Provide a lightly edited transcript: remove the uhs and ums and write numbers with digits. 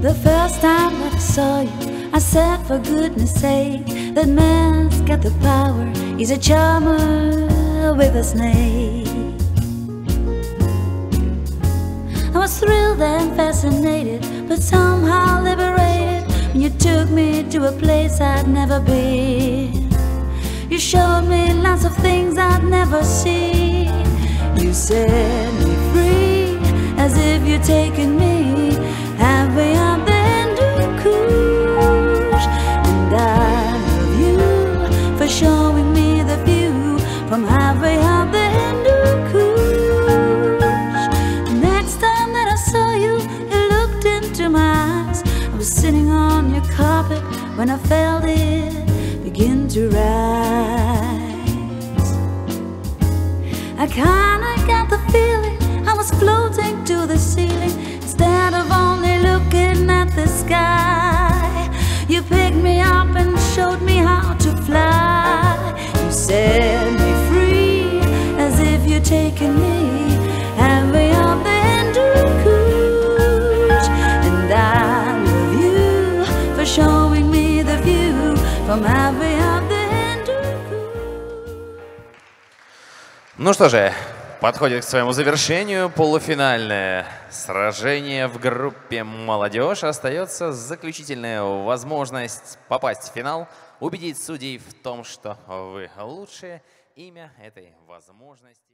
The first time that I saw you, I said, for goodness sake, that man's got the power. He's a charmer with a snake. I was thrilled and fascinated, but somehow liberated when you took me to a place I'd never been. You showed me lots of things I'd never seen. You set me free, as if you're taking me halfway up the Hindu Kush. And I love you for showing me the view from halfway up the Hindu Kush. The next time that I saw you, you looked into my eyes. I was sitting on your carpet when I felt it begin to rise. I kinda got the feeling I was floating to the ceiling instead of only looking at the sky. You picked me up and showed me how to fly. You set me free, as if you're taking me halfway up the Hindu Kush. And I love you for showing me the view from halfway up the Hindu Kush. Ну что же, подходит к своему завершению полуфинальное сражение в группе «Молодежь». Остается заключительная возможность попасть в финал, убедить судей в том, что вы лучшие. Имя этой возможности...